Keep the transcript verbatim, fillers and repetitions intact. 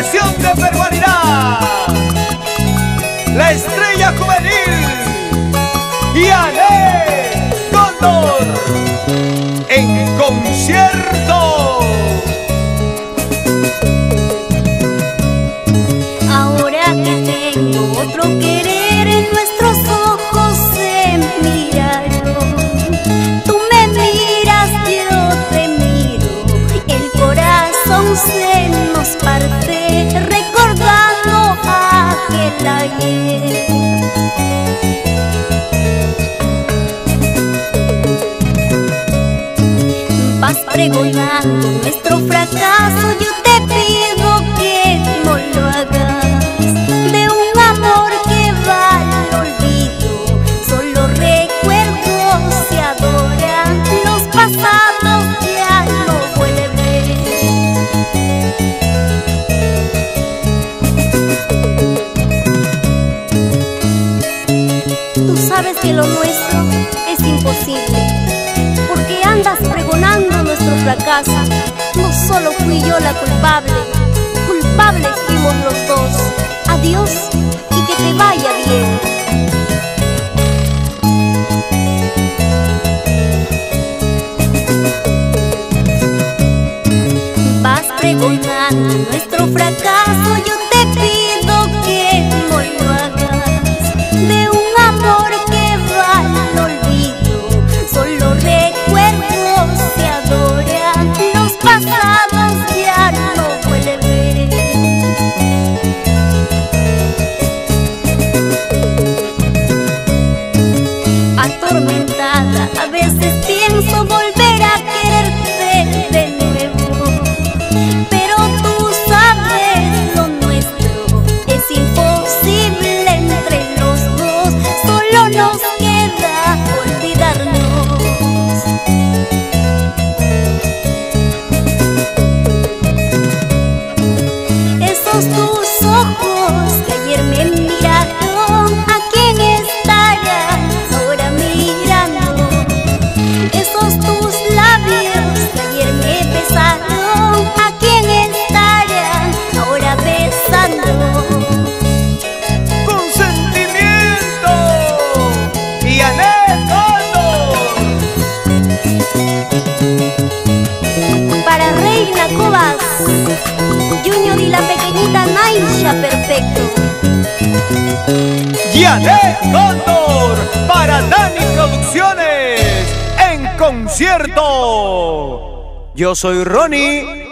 Selección de Perhuarirá, la estrella juvenil Yané Cóndor en concierto. Ahora que tengo otro querer, en nuestros ojos se miraron. Tú me miras, yo te miro, el corazón se nos parte recordando aquel ayer. Vas pregonando nuestro fracaso, yo te pido que no lo hagas. De un amor que va al olvido, solo recuerdos se adoran. Los pasados ya no vuelven. Tú sabes que lo nuestro es imposible, porque andas pregonando nuestro fracaso. No solo fui yo la culpable, culpables fuimos los dos. Adiós y que te vaya bien. Vas pregonando nuestro fracaso, yo te pido que no lo hagas. De un amor que va al olvido, solo recuerdos se adoran. Los pasados ya no vuelven. Atormentada, a veces pienso volver a quererte de nuevo, pero tú sabes lo nuestro es imposible entre los dos. Solo nos queda olvidarnos. Esos tus ojos que ayer me miraron, ¿a quién estarán ahora mirando? Esos tus labios que ayer me besaron, ¿a quién estarán ahora besando? Con sentimiento, Yané Cóndor. Para Reina Cobas, Junior y la pequeñita Naisha Perfecto. Yané Cóndor para Dani Producciones en concierto. Yo soy Ronnie.